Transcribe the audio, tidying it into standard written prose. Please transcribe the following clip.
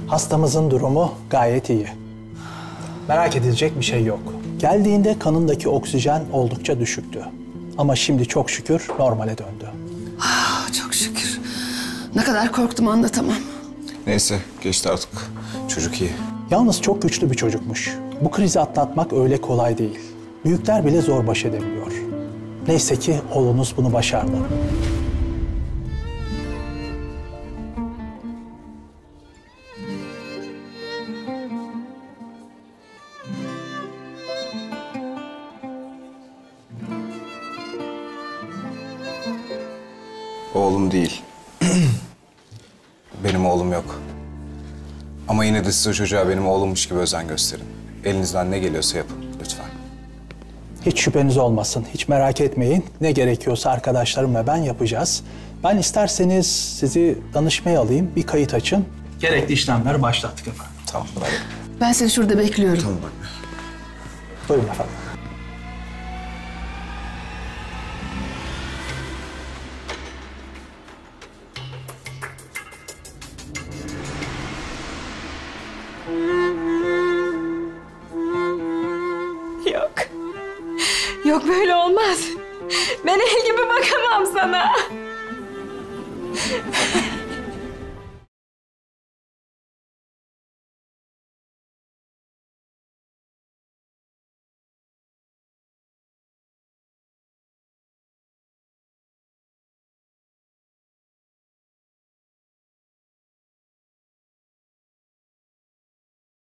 Hastamızın durumu gayet iyi. Merak edilecek bir şey yok. Geldiğinde kanındaki oksijen oldukça düşüktü. Ama şimdi çok şükür normale döndü. Çok şükür. Ne kadar korktum anlatamam. Neyse geçti artık. Çocuk iyi. Yalnız çok güçlü bir çocukmuş. Bu krizi atlatmak öyle kolay değil. Büyükler bile zor baş edebiliyor. Neyse ki oğlunuz bunu başardı. Oğlum değil. Benim oğlum yok. Ama yine de siz o çocuğa benim oğlummuş gibi özen gösterin. Elinizden ne geliyorsa yapın lütfen. Hiç şüpheniz olmasın, hiç merak etmeyin. Ne gerekiyorsa arkadaşlarım ve ben yapacağız. Ben isterseniz sizi danışmaya alayım, bir kayıt açın. Gerekli işlemleri başlattık efendim. Tamam hadi. Ben seni şurada bekliyorum. Tamam. Buyurun efendim. Yok. Yok böyle olmaz. Ben el gibi bakamam sana.